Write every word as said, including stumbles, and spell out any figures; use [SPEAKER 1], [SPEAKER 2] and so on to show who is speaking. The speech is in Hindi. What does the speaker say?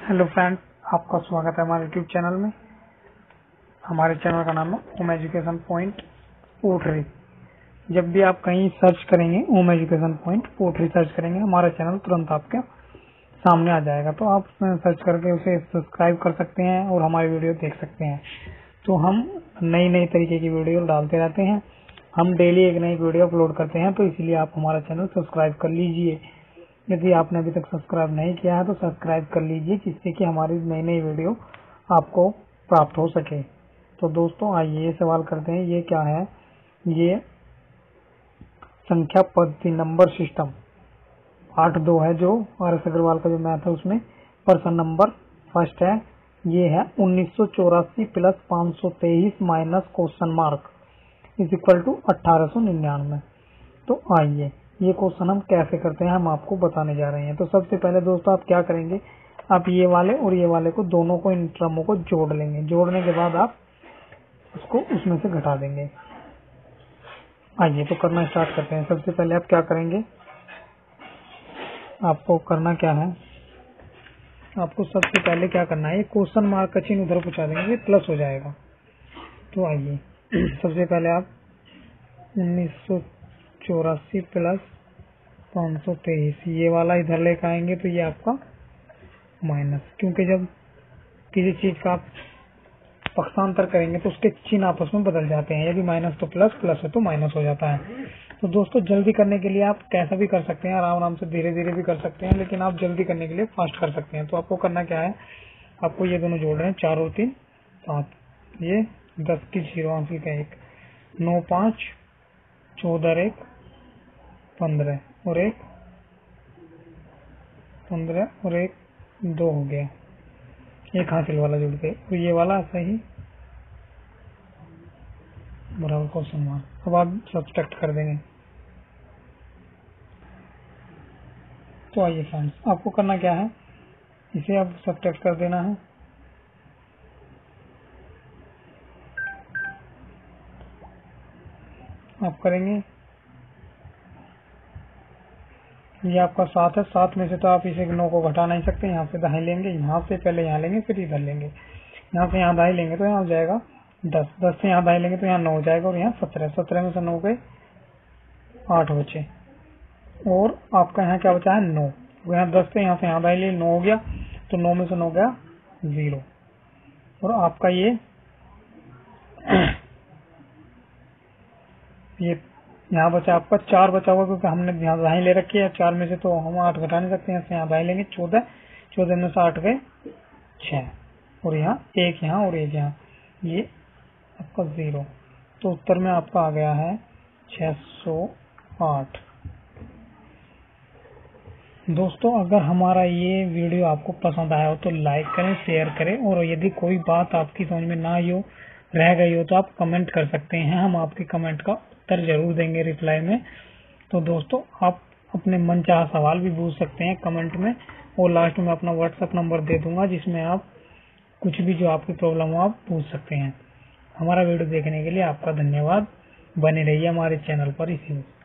[SPEAKER 1] हेलो फ्रेंड्स, आपका स्वागत है हमारे यूट्यूब चैनल में। हमारे चैनल का नाम है ओम एजुकेशन पॉइंट पोटरी। जब भी आप कहीं सर्च करेंगे Om education point pottery search करेंगे, हमारा चैनल तुरंत आपके सामने आ जाएगा। तो आप उसमें सर्च करके उसे सब्सक्राइब कर सकते हैं और हमारी वीडियो देख सकते हैं। तो हम नई नई तरीके की वीडियो डालते रहते हैं। हम डेली एक नई वीडियो अपलोड करते हैं, तो इसलिए आप हमारा चैनल सब्सक्राइब कर लीजिए। यदि आपने अभी तक सब्सक्राइब नहीं किया है तो सब्सक्राइब कर लीजिए, जिससे कि हमारी नई नई वीडियो आपको प्राप्त हो सके। तो दोस्तों आइए ये सवाल करते हैं, ये क्या है? ये संख्या पद्धति नंबर सिस्टम आठ दो है, जो आर एस अग्रवाल का जो मैथ है उसमें पर्सन नंबर फर्स्ट है। ये है उन्नीस सौ चौरासी प्लस पाँच सौ तेईस minus question mark is equal to अठारह सौ निन्यानवे। तो आइए ये क्वेश्चन हम कैसे करते हैं हम आपको बताने जा रहे हैं। तो सबसे पहले दोस्तों आप क्या करेंगे, आप ये वाले और ये वाले को दोनों को इन टर्मों को जोड़ लेंगे। जोड़ने के बाद आप उसको उसमें से घटा देंगे। आइए तो करना स्टार्ट करते हैं। सबसे पहले आप क्या करेंगे, आपको करना क्या है, आपको सबसे पहले क्या करना है, क्वेश्चन मार्क का चिन्ह उधर पहुंचा देंगे, ये प्लस हो जाएगा। तो आइए सबसे पहले आप उन्नीस सौ चौरासी प्लस पाँच सौ तेईस ये वाला इधर लेकर आएंगे, तो ये आपका माइनस, क्योंकि जब किसी चीज का आप पक्षांतर करेंगे तो उसके चिन्ह आपस में बदल जाते हैं। यदि माइनस तो प्लस, प्लस है तो माइनस हो जाता है। तो दोस्तों जल्दी करने के लिए आप कैसा भी कर सकते हैं, आराम आराम से धीरे धीरे भी कर सकते हैं, लेकिन आप जल्दी करने के लिए फास्ट कर सकते हैं। तो आपको करना क्या है, आपको ये दोनों जोड़ रहे हैं, चार और तीन सात, ये दस की जीरो हासिल का एक, नौ पाँच चौदह एक पंद्रह और एक पंद्रह और एक दो हो गया, एक हासिल वाला जुड़ के, और ये वाला सही बराबर क्वेश्चन मार्क। अब आप सब्सट्रैक्ट कर देंगे। तो आइए फ्रेंड्स, आपको करना क्या है, इसे आप सब्सट्रैक्ट कर देना है। आप करेंगे, ये आपका सात है, सात में से तो आप इसे नौ को घटा नहीं सकते, यहाँ से दहाई लेंगे, यहाँ से पहले यहाँ लेंगे, फिर इधर लेंगे, यहाँ से यहाँ दहाई लेंगे तो यहाँ हो जाएगा दस, दस से यहाँ दहाई लेंगे तो यहाँ नौ हो जाएगा, और यहाँ सत्रह, सत्रह में से नौ गए आठ बचे, और आपका यहाँ क्या बचा है नौ। यहाँ दस से यहाँ से यहाँ दहाई ले, नौ हो गया, तो नौ में से नौ गया जीरो, और आपका ये ये यहाँ बचा आपका चार बचा हुआ, क्योंकि हमने यहाँ दहाई ले रखी है, चार में से तो हम आठ घटा नहीं सकते, यहाँ से यहाँ दहाई लेंगे, चौदह, चौदह में से आठ गए छह, और यहाँ एक यहाँ और एक यहाँ, ये आपका जीरो। तो उत्तर में आपका आ गया है छह सौ आठ। दोस्तों अगर हमारा ये वीडियो आपको पसंद आया हो तो लाइक करें, शेयर करें, और यदि कोई बात आपकी समझ में ना आई हो, रह गई हो, तो आप कमेंट कर सकते हैं। हम आपके कमेंट का उत्तर जरूर देंगे रिप्लाई में। तो दोस्तों आप अपने मनचाहा सवाल भी पूछ सकते हैं कमेंट में, और लास्ट में अपना व्हाट्सएप नंबर दे दूंगा, जिसमें आप कुछ भी जो आपकी प्रॉब्लम हो आप पूछ सकते हैं। हमारा वीडियो देखने के लिए आपका धन्यवाद। बने रहिए हमारे चैनल पर इसी